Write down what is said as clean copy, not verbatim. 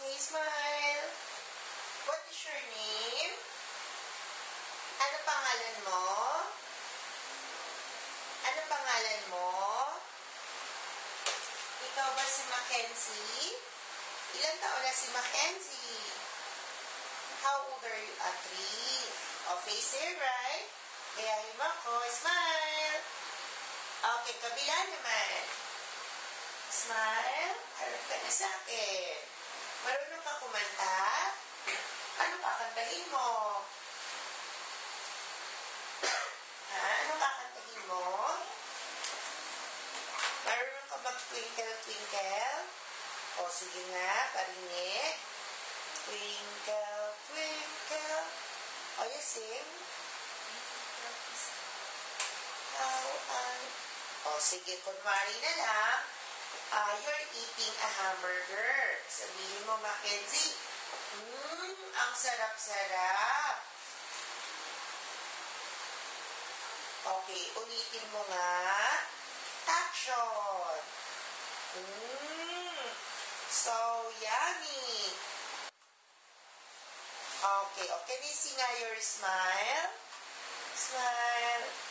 Okay, smile. What is your name? Ano pangalan mo? Ano pangalan mo? Ikaw ba si Mcqenzie? Ilan taon na si Mcqenzie? How old are you? 3. Face here, right? Gayahin mo ako. Smile. Okay, kabila naman. Smile. Harap ka na sa akin. Marunong ka kumanta? Ano kakantahin mo? Ano kakantahin mo? Marunong ka mag-twinkle, twinkle? O, sige nga, parinig. Twinkle, twinkle. O, you sing? O, sige, kunwari na lang. You're eating a hamburger. Sabihin mo, Mcqenzie, ang sarap-sarap. Okay, ulitin mo nga. Action. So yummy. Okay, can you see nga your smile? Smile.